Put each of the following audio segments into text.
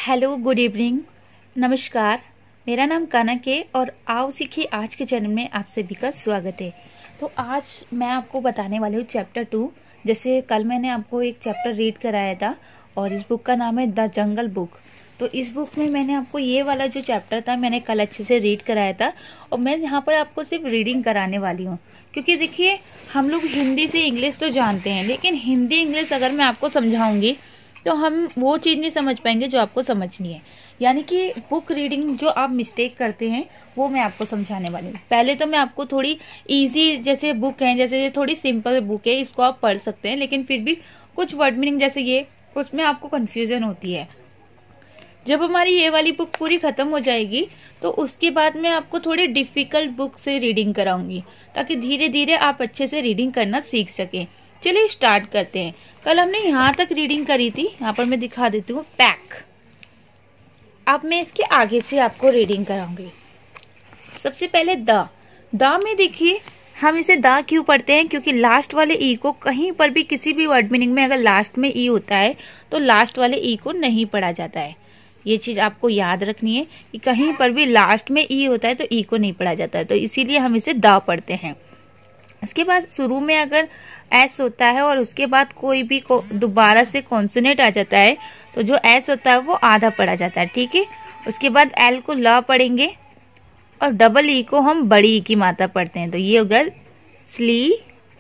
Hello, good evening, नमस्कार। मेरा नाम कनक है और आओ सीखिए आज के चैनल में आप सभी का स्वागत है। तो आज मैं आपको बताने वाली हूँ चैप्टर 2। जैसे कल मैंने आपको एक चैप्टर रीड कराया था और इस बुक का नाम है द जंगल बुक। तो इस बुक में मैंने आपको ये वाला जो चैप्टर था मैंने कल अच्छे से रीड कराया था और मैं यहाँ पर आपको सिर्फ रीडिंग कराने वाली हूँ, क्योंकि देखिए हम लोग हिंदी से इंग्लिश तो जानते हैं, लेकिन हिंदी इंग्लिश अगर मैं आपको समझाऊंगी तो हम वो चीज़ नहीं समझ पाएंगे जो आपको समझनी है। यानी कि बुक रीडिंग जो आप मिस्टेक करते हैं वो मैं आपको समझाने वाली हूँ। पहले तो मैं आपको थोड़ी इजी जैसे बुक है, जैसे ये थोड़ी सिंपल बुक है, इसको आप पढ़ सकते हैं, लेकिन फिर भी कुछ वर्ड मीनिंग जैसे ये उसमें आपको कंफ्यूजन होती है। जब हमारी ये वाली बुक पूरी खत्म हो जाएगी तो उसके बाद मैं आपको थोड़ी डिफिकल्ट बुक से रीडिंग कराऊंगी, ताकि धीरे धीरे आप अच्छे से रीडिंग करना सीख सकें। चलिए स्टार्ट करते हैं। कल हमने यहाँ तक रीडिंग करी थी, यहाँ पर मैं दिखा देती हूँ पैक। अब मैं इसके आगे से आपको रीडिंग कराऊंगी। सबसे पहले द में देखिए हम इसे द क्यों पढ़ते हैं, क्योंकि लास्ट वाले ई को कहीं पर भी किसी भी वर्ड मीनिंग में अगर लास्ट में ई होता है तो लास्ट वाले ई को नहीं पढ़ा जाता है। ये चीज आपको याद रखनी है कि कहीं पर भी लास्ट में ई होता है तो ई को नहीं पढ़ा जाता है, तो इसीलिए हम इसे द पढ़ते हैं। उसके बाद शुरू में अगर एस होता है और उसके बाद कोई भी दोबारा से कॉन्सोनेंट आ जाता है तो जो एस होता है वो आधा पढ़ा जाता है, ठीक है। उसके बाद एल को ल पढ़ेंगे और डबल ई को हम बड़ी ई की मात्रा पढ़ते हैं, तो ये होगा स्ली।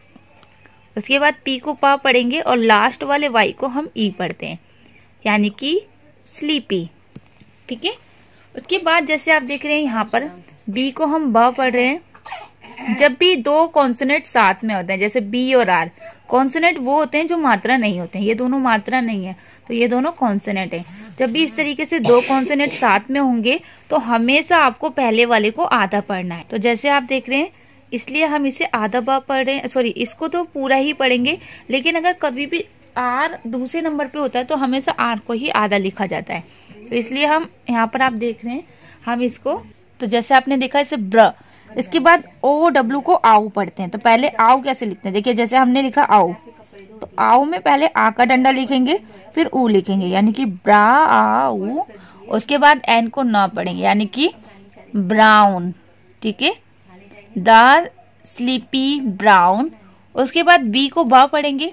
उसके बाद पी को पा पढ़ेंगे और लास्ट वाले वाई को हम ई पढ़ते हैं, यानी कि स्लीपी, ठीक है। उसके बाद जैसे आप देख रहे हैं यहाँ पर बी को हम ब पढ़ रहे हैं। जब भी दो कॉन्सोनेंट साथ में होते हैं, जैसे बी और आर, कॉन्सोनेंट वो होते हैं जो मात्रा नहीं होते हैं, ये दोनों मात्रा नहीं है तो ये दोनों कॉन्सोनेंट है। जब भी इस तरीके से दो कॉन्सोनेंट साथ में होंगे तो हमेशा आपको पहले वाले को आधा पढ़ना है। तो जैसे आप देख रहे हैं, इसलिए हम इसे आधा बार पढ़ रहे हैं, सॉरी इसको तो पूरा ही पढ़ेंगे, लेकिन अगर कभी भी आर दूसरे नंबर पे होता है तो हमेशा आर को ही आधा लिखा जाता है। तो इसलिए हम यहाँ पर आप देख रहे हैं हम इसको, तो जैसे आपने देखा इसे ब्र, इसके बाद ओ डब्ल्यू को आओ पढ़ते हैं। तो पहले आओ कैसे लिखते हैं, देखिए जैसे हमने लिखा आओ, तो आओ में पहले आ का डंडा लिखेंगे फिर ऊ लिखेंगे, यानी कि ब्रा आओ। उसके बाद एन को न पढ़ेंगे, यानी कि ब्राउन, ठीक है, द स्लीपी ब्राउन। उसके बाद बी को बा पढ़ेंगे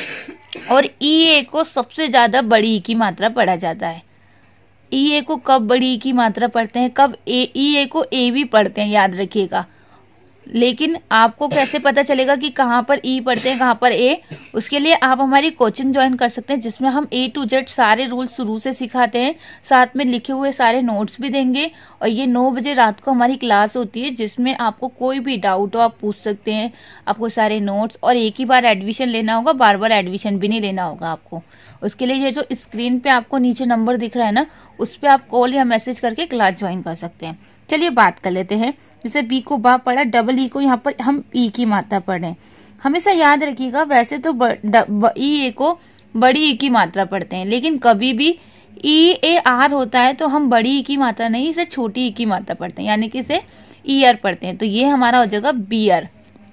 और ई ए को सबसे ज्यादा बड़ी ई की मात्रा पढ़ा जाता है। ई ए को कब बड़ी ई की मात्रा पढ़ते हैं, कब ई ए को ए भी पढ़ते हैं, याद रखिएगा। लेकिन आपको कैसे पता चलेगा कि कहाँ पर ई पढ़ते हैं कहाँ पर ए, उसके लिए आप हमारी कोचिंग ज्वाइन कर सकते हैं, जिसमें हम ए टू जेड सारे रूल्स शुरू से सिखाते हैं, साथ में लिखे हुए सारे नोट्स भी देंगे। और ये 9 बजे रात को हमारी क्लास होती है, जिसमें आपको कोई भी डाउट हो आप पूछ सकते हैं, आपको सारे नोट्स, और एक ही बार एडमिशन लेना होगा, बार बार एडमिशन भी नहीं लेना होगा आपको। उसके लिए ये जो स्क्रीन पे आपको नीचे नंबर दिख रहा है ना, उस पे आप कॉल या मैसेज करके क्लास ज्वाइन कर सकते हैं। चलिए बात कर लेते हैं। जैसे बी को बा पढ़ा, डबल ई को यहाँ पर हम ई की मात्रा पढ़े। हमेशा याद रखिएगा, वैसे तो ई ए को बड़ी ई की मात्रा पढ़ते हैं, लेकिन कभी भी ई ए आर होता है तो हम बड़ी ई की मात्रा नहीं, इसे छोटी ई की मात्रा पढ़ते हैं, यानी कि इसे ईयर पढ़ते हैं। तो ये हमारा हो जाएगा बियर,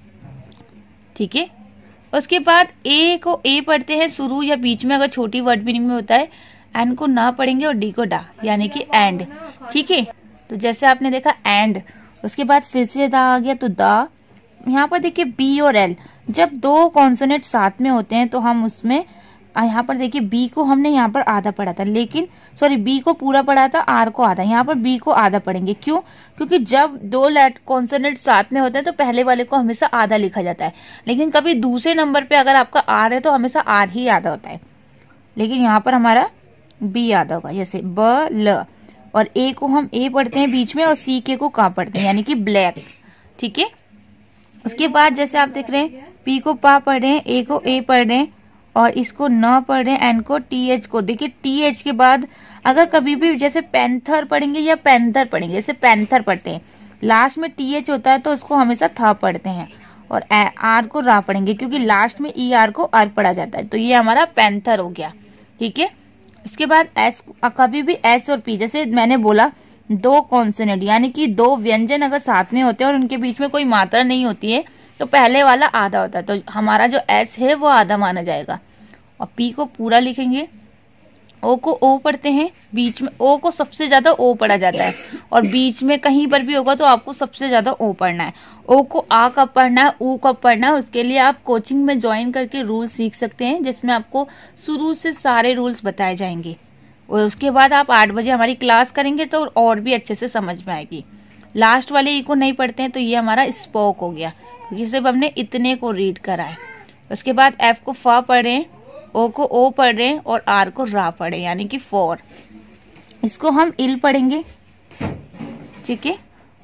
ठीक है। उसके बाद ए को ए पढ़ते हैं शुरू या बीच में, अगर छोटी वर्ड मीनिंग में होता है। एन को ना पढ़ेंगे और डी को डा, यानी कि एंड, ठीक है। तो जैसे आपने देखा एंड, उसके बाद फिर से दा आ गया, तो दा। यहाँ पर देखिए बी और एल, जब दो कॉन्सोनेंट साथ में होते हैं तो हम उसमें, यहाँ पर देखिए बी को हमने यहाँ पर आधा पढ़ा था, लेकिन सॉरी बी को पूरा पढ़ा था, आर को आधा, यहाँ पर बी को आधा पढ़ेंगे। क्यों? क्योंकि जब दो कॉन्सोनेंट साथ में होते हैं तो पहले वाले को हमेशा आधा लिखा जाता है, लेकिन कभी दूसरे नंबर पे अगर आपका आर है तो हमेशा आर ही आधा होता है, लेकिन यहाँ पर हमारा बी आधा होगा। जैसे ब ल, और ए को हम ए पढ़ते हैं बीच में और सी के को का पढ़ते हैं, यानी कि ब्लैक, ठीक है। उसके बाद जैसे आप देख रहे हैं पी को पा पढ़ रहे हैं, ए को ए पढ़ रहे हैं और इसको न पढ़ रहे हैं, एन को टी एच को। देखिए टी एच के बाद अगर कभी भी जैसे पैंथर पढ़ेंगे या पैंथर पढ़ेंगे, जैसे पैंथर पढ़ते हैं लास्ट में टी एच होता है तो उसको हमेशा था पढ़ते हैं, और आर को रा पढ़ेंगे क्योंकि लास्ट में ई आर को आर पढ़ा जाता है। तो ये हमारा पैंथर हो गया, ठीक है। इसके बाद एस, कभी भी एस और पी, जैसे मैंने बोला दो कॉन्सोनेंट यानी कि दो व्यंजन अगर साथ में होते हैं और उनके बीच में कोई मात्रा नहीं होती है तो पहले वाला आधा होता है, तो हमारा जो एस है वो आधा माना जाएगा। और पी को पूरा लिखेंगे ओ को ओ पढ़ते हैं, बीच में ओ को सबसे ज्यादा ओ पढ़ा जाता है, और बीच में कहीं पर भी होगा तो आपको सबसे ज्यादा ओ पढ़ना है। ओ को आ कब पढ़ना है, ऊ कब पढ़ना है, उसके लिए आप कोचिंग में ज्वाइन करके रूल्स सीख सकते हैं, जिसमें आपको शुरू से सारे रूल्स बताए जाएंगे। और उसके बाद आप 8 बजे हमारी क्लास करेंगे तो और भी अच्छे से समझ में आएगी। लास्ट वाले ई को नहीं पढ़ते हैं तो ये हमारा स्पोक हो गया, क्योंकि सिर्फ हमने इतने को रीड करा है। उसके बाद एफ को फा पढ़े, ओ को ओ पढ़ रहे हैं, और आर को रा पढ़े, यानी कि फॉर। इसको हम इल पढ़ेंगे, ठीक है।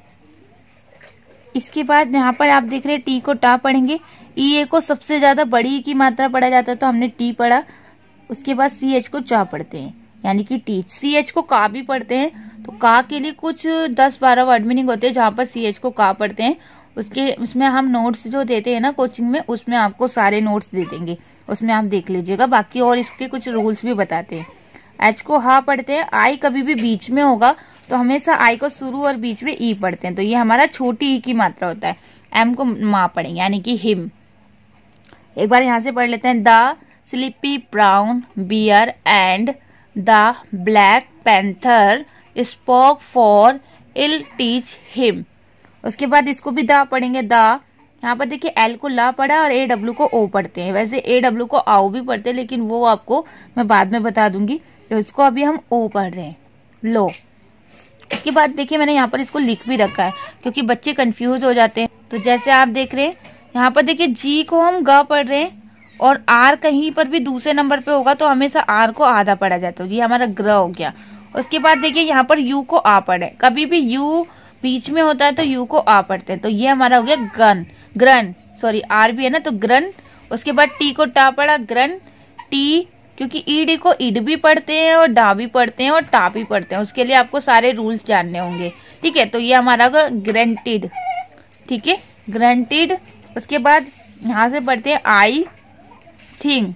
इसके बाद यहाँ पर आप देख रहे हैं टी को टा पढ़ेंगे। ई ए को सबसे ज्यादा बड़ी की मात्रा पढ़ा जाता है तो हमने टी पढ़ा। उसके बाद सी एच को चा पढ़ते हैं, यानी कि टी। सी एच को का भी पढ़ते हैं, तो का के लिए कुछ 10-12 वर्ड मीनिंग होते हैं, जहां पर सी एच को का पढ़ते हैं उसमें हम नोट्स जो देते हैं ना कोचिंग में, उसमें आपको सारे नोट्स दे देंगे, उसमें आप देख लीजिएगा। बाकी और इसके कुछ रूल्स भी बताते हैं। एच को हा पढ़ते हैं। आई कभी भी बीच में होगा तो हमेशा आई को शुरू और बीच में ई पढ़ते हैं, तो ये हमारा छोटी ई की मात्रा होता है। एम को माँ पढ़ेंगे, यानी कि हिम। एक बार यहां से पढ़ लेते हैं। The sleepy brown bear and the black panther spoke for ill teach him. उसके बाद इसको भी दा पढ़ेंगे। दा, यहाँ पर देखिए एल को ला पढ़ा और ए डब्ल्यू को ओ पढ़ते हैं। वैसे ए डब्ल्यू को आओ भी पढ़ते हैं, लेकिन वो आपको मैं बाद में बता दूंगी। तो इसको अभी हम ओ पढ़ रहे हैं, लो। इसके बाद देखिए मैंने यहाँ पर इसको लिख भी रखा है, क्योंकि बच्चे कंफ्यूज हो जाते हैं। तो जैसे आप देख रहे हैं यहाँ पर देखिए जी को हम ग पढ़ रहे हैं, और आर कहीं पर भी दूसरे नंबर पे होगा तो हमेशा आर को आधा पढ़ा जाता है। ये हमारा ग्र हो गया। उसके बाद देखिए यहाँ पर यू को आ पढ़े। कभी भी यू बीच में होता है तो यू को आ पढ़ते हैं, तो ये हमारा हो गया गन, ग्रन, सॉरी आर भी है ना तो ग्रन। उसके बाद टी को टा पढ़ा, ग्रन टी, क्योंकि ईडी को ईड भी पढ़ते हैं और डा भी पढ़ते हैं और टा भी पढ़ते हैं। उसके लिए आपको सारे रूल्स जानने होंगे, ठीक है। तो ये हमारा होगा ग्रंटेड, ठीक है, ग्रंटेड। उसके बाद यहाँ से पढ़ते हैं आई थिंक।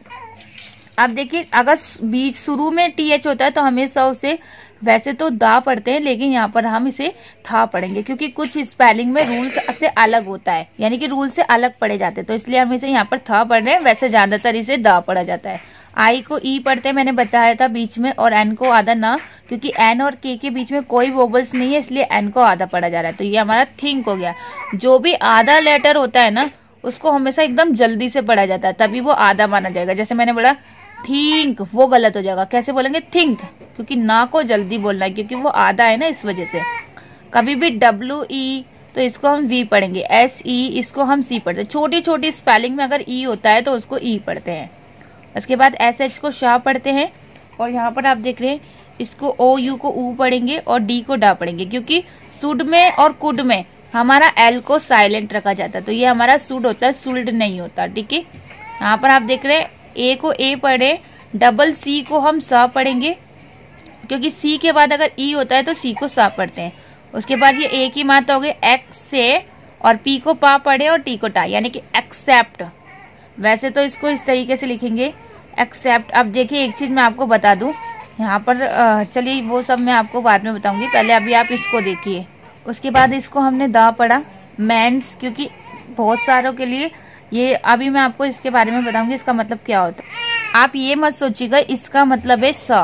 अब देखिए अगर बीच शुरू में टी एच होता है तो हमेशा उसे वैसे तो दा पढ़ते हैं, लेकिन यहाँ पर हम इसे था पढ़ेंगे, क्योंकि कुछ स्पेलिंग में रूल से अलग होता है, यानी कि रूल से अलग पढ़े जाते हैं, तो इसलिए हम इसे यहाँ पर था पढ़ रहे हैं। वैसे ज्यादातर इसे दा पढ़ा जाता है। आई को ई पढ़ते हैं, मैंने बताया था बीच में, और एन को आधा ना, क्योंकि एन और के बीच में कोई वोबल्स नहीं है, इसलिए एन को आधा पढ़ा जा रहा है। तो ये हमारा थिंक हो गया। जो भी आधा लेटर होता है ना उसको हमेशा एकदम जल्दी से पढ़ा जाता है, तभी वो आधा माना जाएगा। जैसे मैंने बोला थिंक, वो गलत हो जाएगा। कैसे बोलेंगे? थिंक, क्योंकि ना को जल्दी बोलना है, क्योंकि वो आधा है ना, इस वजह से। कभी भी डब्ल्यू ई तो इसको हम वी पढ़ेंगे, एस ई इसको हम सी पढ़ते हैं। छोटी छोटी स्पेलिंग में अगर ई होता है तो उसको ई पढ़ते हैं। उसके बाद एस एच को शाह पढ़ते हैं, और यहाँ पर आप देख रहे हैं इसको ओ यू को ऊ पढ़ेंगे और डी को डा पढ़ेंगे, क्योंकि सुड में और कुड में हमारा एल को साइलेंट रखा जाता है, तो ये हमारा सुड होता है, सुल्ड नहीं होता, ठीक है। यहाँ पर आप देख रहे हैं ए को ए पढ़े, डबल सी को हम सा पढ़ेंगे, क्योंकि सी के बाद अगर ई होता है तो सी को सा पढ़ते हैं। उसके बाद ये ए की मात्रा हो गई एक्स से, और पी को पा पढ़े और टी को टा, यानी कि एक्सेप्ट। वैसे तो इसको इस तरीके से लिखेंगे एक्सेप्ट। अब देखिए एक चीज मैं आपको बता दूं यहाँ पर, चलिए वो सब मैं आपको बाद में बताऊंगी, पहले अभी आप इसको देखिए। उसके बाद इसको हमने दा पढ़ा, मेंस, क्योंकि बहुत सारों के लिए ये, अभी मैं आपको इसके बारे में बताऊंगी इसका मतलब क्या होता है। आप ये मत सोचिएगा इसका मतलब है स।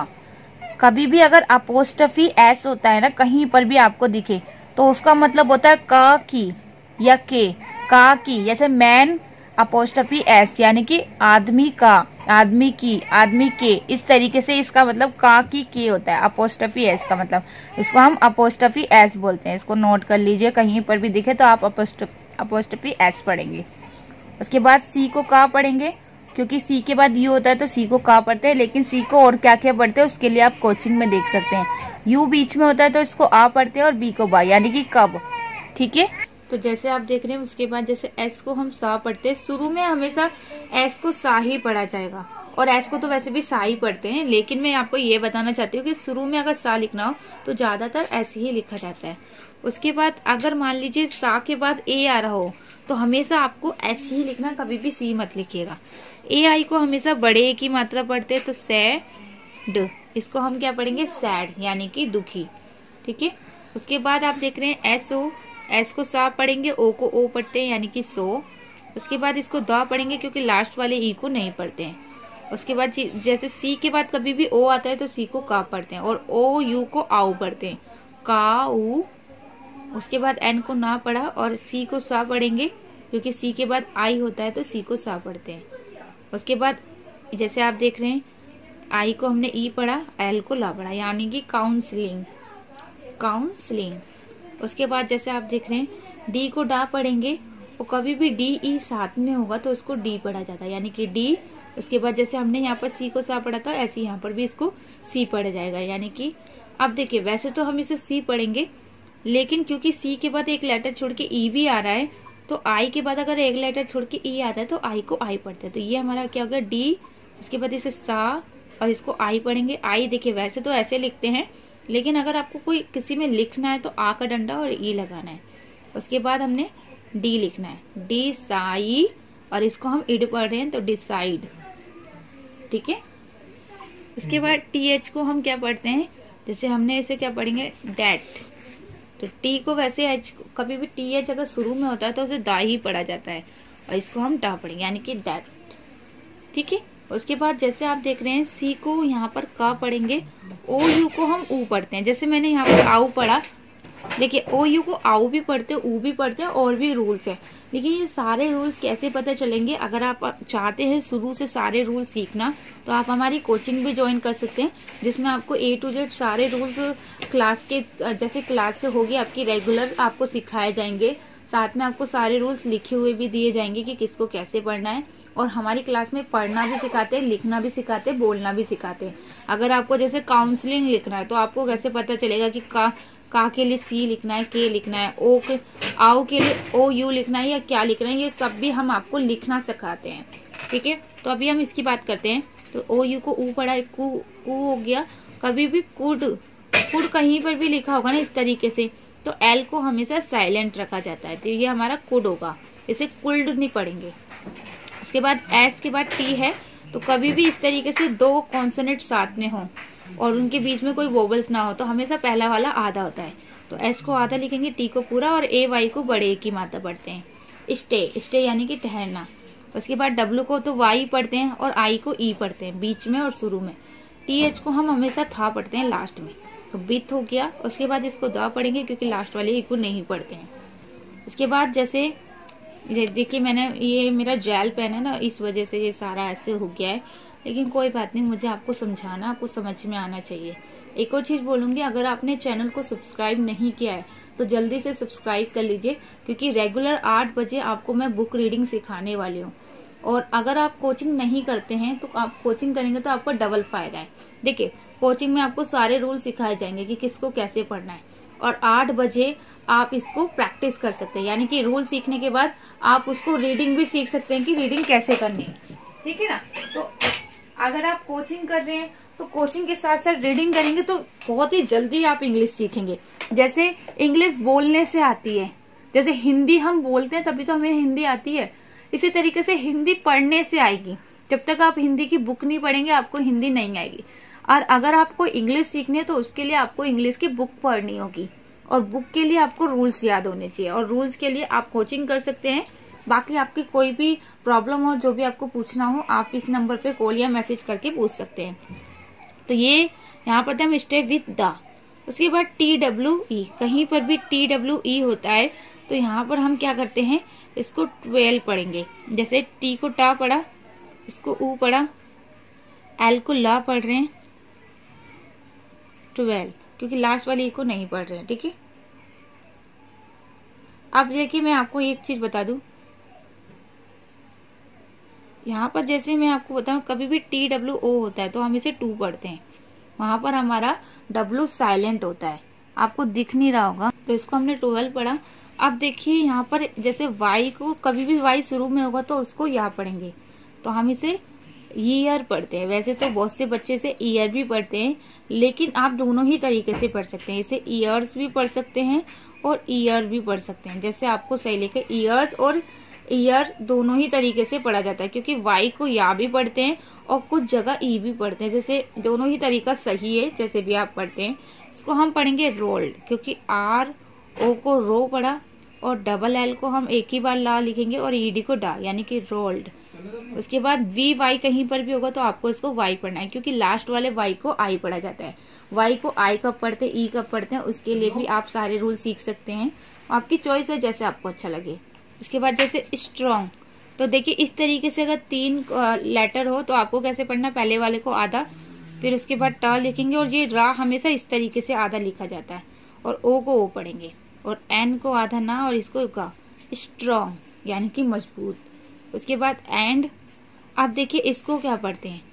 कभी भी अगर अपोस्ट्रफी एस होता है ना कहीं पर भी आपको दिखे तो उसका मतलब होता है का की या के, का की। जैसे मैन अपोस्ट्रफी एस, यानी कि आदमी का, आदमी की, आदमी के, इस तरीके से इसका मतलब का की के होता है अपोस्ट्रफी एस का मतलब। इसको हम अपोस्ट्रफी एस बोलते हैं। इसको नोट कर लीजिए, कहीं पर भी दिखे तो आप अपोस्ट्रफी एस पढ़ेंगे। उसके बाद सी को का पढ़ेंगे, क्योंकि सी के बाद यू होता है तो सी को का पढ़ते हैं, लेकिन सी को और क्या क्या पढ़ते हैं उसके लिए आप कोचिंग में देख सकते हैं। यू बीच में होता है तो इसको आ पढ़ते हैं, और बी को बा, यानी कि कब, ठीक है। तो जैसे आप देख रहे हैं उसके बाद जैसे एस को हम सा पढ़ते हैं, शुरू में हमेशा एस को सा ही पढ़ा जाएगा, और एस को तो वैसे भी सा ही पढ़ते हैं, लेकिन मैं आपको ये बताना चाहती हूँ कि शुरू में अगर सा लिखना हो तो ज्यादातर ऐसे ही लिखा जाता है। उसके बाद अगर मान लीजिए सा के बाद ए आ रहा हो तो हमेशा आपको ऐसे ही लिखना, कभी भी सी मत लिखिएगा। ए आई को हमेशा बड़े ए की मात्रा पढ़ते हैं, तो सैड, इसको हम क्या पढ़ेंगे? सैड, यानी कि दुखी, ठीक है। उसके बाद आप देख रहे हैं एस ओ, एस को सा पढ़ेंगे, ओ को ओ पढ़ते हैं, यानी कि सो। उसके बाद इसको द पढ़ेंगे, क्योंकि लास्ट वाले ई को नहीं पढ़ते हैं। उसके बाद जैसे सी के बाद कभी भी ओ आता है तो सी को का पढ़ते हैं, और ओ यू को आऊ पढ़ते हैं, का ऊ। उसके बाद एन को ना पढ़ा और सी को सा पढ़ेंगे, क्योंकि सी के बाद आई होता है तो सी को सा पढ़ते हैं। उसके बाद जैसे आप देख रहे हैं आई को हमने ई पढ़ा, एल को ला पढ़ा, यानी कि काउंसलिंग, काउंसलिंग। उसके बाद जैसे आप देख रहे हैं डी को डा पढ़ेंगे, और कभी भी डी ई साथ में होगा तो उसको डी पढ़ा जाता है, यानी कि डी। उसके बाद जैसे हमने यहाँ पर सी को सा पढ़ा था, ऐसे यहाँ पर भी इसको सी पढ़ा जाएगा, यानी कि अब देखिए वैसे तो हम इसे सी पढ़ेंगे, लेकिन क्योंकि सी के बाद एक लेटर छोड़ के ई भी आ रहा है, तो आई के बाद अगर एक लेटर छोड़ के ई आता है तो आई को आई पढ़ते हैं। तो ये हमारा क्या हो गया डी। उसके बाद इसे सा और इसको आई पढ़ेंगे। आई देखिए वैसे तो ऐसे लिखते हैं, लेकिन अगर आपको कोई किसी में लिखना है तो आ का डंडा और ई लगाना है। उसके बाद हमने डी लिखना है, डी साई, और इसको हम इड पढ़ रहे हैं तो डिसाइड, ठीक है। उसके बाद टी एच को हम क्या पढ़ते हैं, जैसे हमने इसे क्या पढ़ेंगे डैट, तो टी को वैसे एच, कभी भी टी एच अगर शुरू में होता है तो उसे दा ही पढ़ा जाता है, और इसको हम डा पढ़ेंगे, यानी कि डैट, ठीक है। उसके बाद जैसे आप देख रहे हैं सी को यहाँ पर का पढ़ेंगे, ओ यू को हम ऊ पढ़ते हैं। जैसे मैंने यहाँ पर आऊ पढ़ा, देखिए ओ यू को आऊ भी पढ़ते हैं, ऊ भी पढ़ते हैं, और भी रूल्स है। लेकिन ये सारे रूल्स कैसे पता चलेंगे, अगर आप चाहते हैं शुरू से सारे रूल्स सीखना तो आप हमारी कोचिंग भी ज्वाइन कर सकते हैं, जिसमें आपको A to Z सारे रूल्स क्लास के, जैसे क्लास से होगी आपकी रेगुलर, आपको सिखाए जाएंगे। साथ में आपको सारे रूल्स लिखे हुए भी दिए जाएंगे कि किसको कैसे पढ़ना है, और हमारी क्लास में पढ़ना भी सिखाते हैं, लिखना भी सिखाते हैं, बोलना भी सिखाते हैं। अगर आपको जैसे काउंसलिंग लिखना है तो आपको कैसे पता चलेगा कि का के लिए सी लिखना है, के लिखना है, ओ के आओ के लिए ओ यू लिखना है या क्या लिखना है, ये सब भी हम आपको लिखना सिखाते हैं, ठीक है। तो अभी हम इसकी बात करते हैं। तो ओ यू को ऊ पढ़ा, कू हो गया। कभी भी कुड कहीं पर भी लिखा होगा ना इस तरीके से, तो एल को हमेशा साइलेंट रखा जाता है, तो ये हमारा कुड होगा, इसे कुल्ड नहीं पढ़ेंगे। उसके बाद एस के बाद टी है, तो कभी भी इस तरीके से दो कॉन्सोनेंट साथ में हो और उनके बीच में कोई वोवल्स ना हो तो हमेशा पहला वाला आधा होता है, तो एस को आधा लिखेंगे, टी को पूरा, और ए वाई को बड़े की मात्रा पढ़ते हैं। स्टे यानी कि ठहरना। उसके बाद डब्ल्यू को तो वाई पढ़ते हैं और आई को ई पढ़ते हैं बीच में और शुरू में। टी एच को हम हमेशा था पढ़ते हैं लास्ट में, तो बिथ हो गया। उसके बाद इसको द पढ़ेंगे क्योंकि लास्ट वाले ई को नहीं पढ़ते हैं। उसके बाद जैसे देखिए मैंने ये मेरा जेल पेन है ना, इस वजह से ये सारा ऐसे हो गया है, लेकिन कोई बात नहीं, मुझे आपको समझाना, आपको समझ में आना चाहिए। एक और चीज बोलूंगी, अगर आपने चैनल को सब्सक्राइब नहीं किया है तो जल्दी से सब्सक्राइब कर लीजिए, क्योंकि रेगुलर 8 बजे आपको मैं बुक रीडिंग सिखाने वाली हूँ। और अगर आप कोचिंग नहीं करते हैं तो आप कोचिंग करेंगे तो आपको डबल फायदा है। देखिए कोचिंग में आपको सारे रूल सिखाए जाएंगे कि किसको कैसे पढ़ना है, और 8 बजे आप इसको प्रैक्टिस कर सकते हैं, यानी कि रूल सीखने के बाद आप उसको रीडिंग भी सीख सकते हैं कि रीडिंग कैसे करनी है, ठीक है ना। तो अगर आप कोचिंग कर रहे हैं तो कोचिंग के साथ साथ रीडिंग करेंगे तो बहुत ही जल्दी आप इंग्लिश सीखेंगे। जैसे इंग्लिश बोलने से आती है, जैसे हिंदी हम बोलते हैं तभी तो हमें हिंदी आती है, इसी तरीके से हिंदी पढ़ने से आएगी। जब तक आप हिंदी की बुक नहीं पढ़ेंगे आपको हिंदी नहीं आएगी। और अगर आपको इंग्लिश सीखनी है तो उसके लिए आपको इंग्लिश की बुक पढ़नी होगी, और बुक के लिए आपको रूल्स याद होने चाहिए, और रूल्स के लिए आप कोचिंग कर सकते हैं। बाकी आपकी कोई भी प्रॉब्लम हो, जो भी आपको पूछना हो, आप इस नंबर पे कॉल या मैसेज करके पूछ सकते हैं। तो ये यहाँ पर हम स्टे विथ द। उसके बाद TWE, कहीं पर भी TWE होता है तो यहाँ पर हम क्या करते हैं, इसको 12 पढ़ेंगे। जैसे टी को टा पढ़ा, इसको ऊ पढ़ा, एल को ला पढ़ रहे हैं, 12, क्योंकि लास्ट वाली को नहीं पढ़ रहे हैं, ठीक है। अब देखिए मैं आपको एक चीज बता दूं, यहाँ पर जैसे मैं आपको बताऊं कभी भी TWO होता है तो हम इसे 2 पढ़ते हैं, वहां पर हमारा W साइलेंट होता है, आपको दिख नहीं रहा होगा, तो इसको हमने 12 पढ़ा। अब देखिए यहाँ पर जैसे Y को कभी भी Y शुरू में होगा तो उसको या पढ़ेंगे, तो हम इसे ईयर पढ़ते हैं। वैसे तो बहुत से बच्चे से ईयर भी पढ़ते हैं, लेकिन आप दोनों ही तरीके से पढ़ सकते हैं, इसे ईयर्स भी पढ़ सकते हैं और ईयर भी पढ़ सकते हैं, जैसे आपको सही लगे। ईयर्स और ईयर दोनों ही तरीके से पढ़ा जाता है, क्योंकि वाई को या भी पढ़ते हैं और कुछ जगह ई भी पढ़ते हैं, जैसे दोनों ही तरीका सही है, जैसे भी आप पढ़ते हैं। इसको हम पढ़ेंगे रोल्ड, क्योंकि RO को रो पढ़ा, और डबल L को हम एक ही बार ला लिखेंगे, और ED को डा, यानी कि रोल्ड, उसके बाद वी वाई कहीं पर भी होगा तो आपको इसको वाई पढ़ना है, क्योंकि लास्ट वाले वाई को आई पढ़ा जाता है। वाई को आई कब पढ़ते हैं, ई कब पढ़ते हैं, उसके लिए भी आप सारे रूल सीख सकते हैं। आपकी चॉइस है, जैसे आपको अच्छा लगे। उसके बाद जैसे स्ट्रॉन्ग, तो देखिए इस तरीके से अगर 3 लेटर हो तो आपको कैसे पढ़ना, पहले वाले को आधा, फिर उसके बाद ट लिखेंगे, और ये रा हमेशा इस तरीके से आधा लिखा जाता है, और ओ को ओ पढ़ेंगे, और एन को आधा ना, और इसको गा। स्ट्रॉन्ग यानी कि मजबूत। उसके बाद एंड, आप देखिए इसको क्या पढ़ते हैं,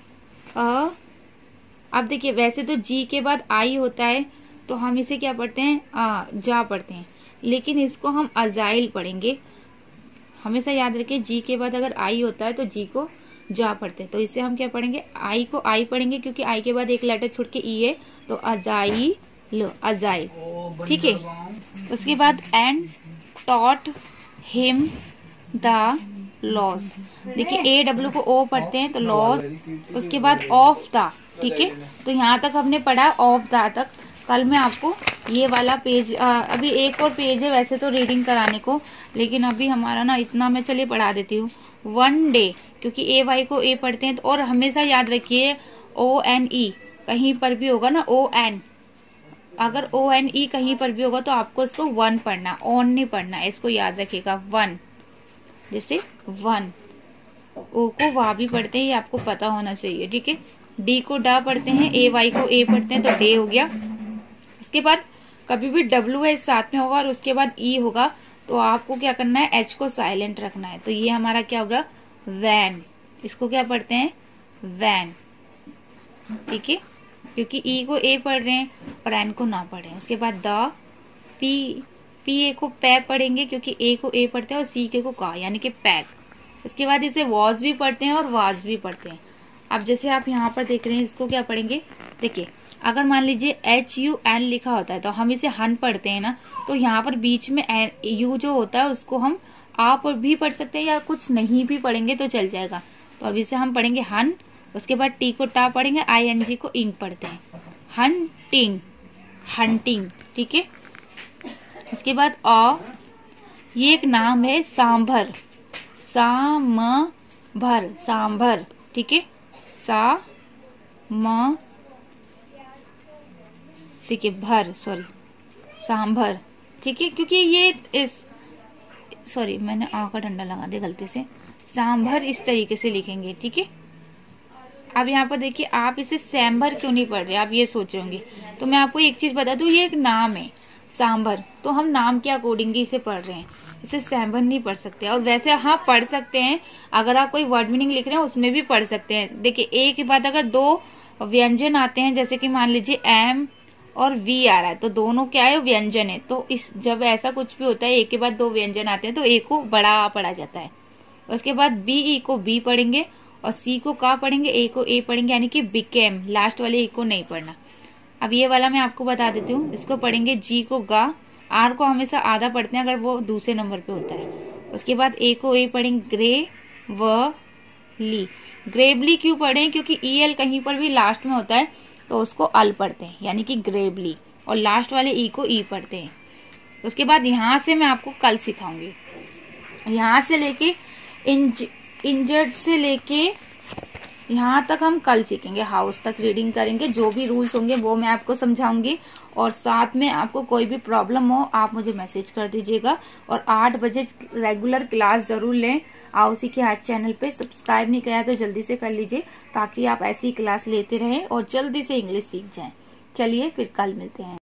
अब देखिए वैसे तो जी के बाद आई होता है तो हम इसे क्या पढ़ते हैं, जा पढ़ते हैं, लेकिन इसको हम अजाइल पढ़ेंगे। हमेशा याद रखिए जी के बाद अगर आई होता है तो जी को जा पढ़ते हैं, तो इसे हम क्या पढ़ेंगे, आई को आई पढ़ेंगे, क्योंकि आई के बाद एक लेटर छूट के ई है, तो अजाइल, अजाइल, ठीक है। उसके बाद and taught him the laws, देखिए ए डब्ल्यू को ओ पढ़ते हैं तो लॉज। उसके बाद ऑफ द, ठीक है, तो यहाँ तक हमने पढ़ा ऑफ द तक। कल मैं आपको ये वाला पेज, अभी एक और पेज है वैसे तो रीडिंग कराने को, लेकिन अभी हमारा ना इतना, मैं चलिए पढ़ा देती हूँ। वन डे, क्योंकि ए वाई को ए पढ़ते हैं, तो और हमेशा याद रखिए ओ एन ई कहीं पर भी होगा ना, ओ एन, अगर ओ एन ई कहीं पर भी होगा तो आपको इसको वन पढ़ना, ऑन नहीं पढ़ना, इसको याद रखिएगा। वन, जैसे वन, ओ को वा भी पढ़ते हैं, ये आपको पता होना चाहिए, ठीक है। डी को डा पढ़ते हैं, ए वाई को ए पढ़ते हैं, तो डे हो गया। उसके बाद कभी भी डब्ल्यू एच साथ में होगा और उसके बाद ई होगा तो आपको क्या करना है, एच को साइलेंट रखना है, तो ये हमारा क्या होगा, वैन। इसको क्या पढ़ते हैं, वैन, ठीक है, क्योंकि ई को ए पढ़ रहे हैं और एन को ना पढ़े। उसके बाद द, पी, पी ए को पै पढ़ेंगे, क्योंकि ए को ए पढ़ते हैं, और सी के को का, यानी कि पैक। उसके बाद इसे वॉज भी पढ़ते हैं और वाज भी पढ़ते हैं। अब जैसे आप यहाँ पर देख रहे हैं, इसको क्या पढ़ेंगे, देखिए अगर मान लीजिए HUN लिखा होता है तो हम इसे हन पढ़ते हैं ना, तो यहाँ पर बीच में यू जो होता है उसको हम आप भी पढ़ सकते हैं, या कुछ नहीं भी पढ़ेंगे तो चल जाएगा। तो अब इसे हम पढ़ेंगे हन। उसके बाद टी को टा पढ़ेंगे, ING को इंग पढ़ते हैं, हंटिंग, हंटिंग, ठीक है। उसके बाद ये एक नाम है सांभर, सामभर, सांभर, ठीक है, सा म, ठीक है, भर, सॉरी, सांभर, ठीक है, क्योंकि ये इस, सॉरी मैंने आ का डंडा लगा दिया गलती से, सांभर इस तरीके से लिखेंगे, ठीक है। अब यहाँ पर देखिए आप इसे सैम्भर क्यों नहीं पढ़ रहे, आप ये सोच रहे होंगे, तो मैं आपको एक चीज बता दूं, ये एक नाम है सांभर, तो हम नाम के अकॉर्डिंग इसे पढ़ रहे हैं, इसे सैम्भर नहीं पढ़ सकते। और वैसे हाँ पढ़ सकते हैं, अगर आप कोई वर्ड मीनिंग लिख रहे हैं उसमें भी पढ़ सकते हैं। देखिए ए के बाद अगर 2 व्यंजन आते हैं, जैसे कि मान लीजिए एम और वी आ रहा है, तो दोनों क्या है, व्यंजन है, तो इस जब ऐसा कुछ भी होता है ए के बाद 2 व्यंजन आते हैं तो ए को बड़ा आ पढ़ा जाता है। उसके बाद बी ई को बी पढ़ेंगे, और सी को का पढ़ेंगे, ए को ए पढ़ेंगे, यानी कि बिकेम, लास्ट वाले ए को नहीं पढ़ना। अब ये वाला मैं आपको बता देती हूँ, इसको पढ़ेंगे जी को गा, आर को हमेशा आधा पढ़ते हैं अगर वो दूसरे नंबर पे होता है। उसके बाद ए को ए पढ़ेंगे, ग्रे व ली, ग्रेवली क्यों पढ़ें, क्योंकि EL कहीं पर भी लास्ट में होता है तो उसको अल पढ़ते हैं, यानी कि ग्रेवली, और लास्ट वाले ई को ई पढ़ते हैं। उसके बाद यहाँ से मैं आपको कल सिखाऊंगी, यहाँ से लेके इंजर्ड से लेके यहाँ तक हम कल सीखेंगे, हाउस तक रीडिंग करेंगे, जो भी रूल्स होंगे वो मैं आपको समझाऊंगी। और साथ में आपको कोई भी प्रॉब्लम हो आप मुझे मैसेज कर दीजिएगा, और 8 बजे रेगुलर क्लास जरूर लें। आओ सीखे आज चैनल पे सब्सक्राइब नहीं किया तो जल्दी से कर लीजिए, ताकि आप ऐसी क्लास लेते रहें और जल्दी से इंग्लिश सीख जाएं। चलिए फिर कल मिलते हैं।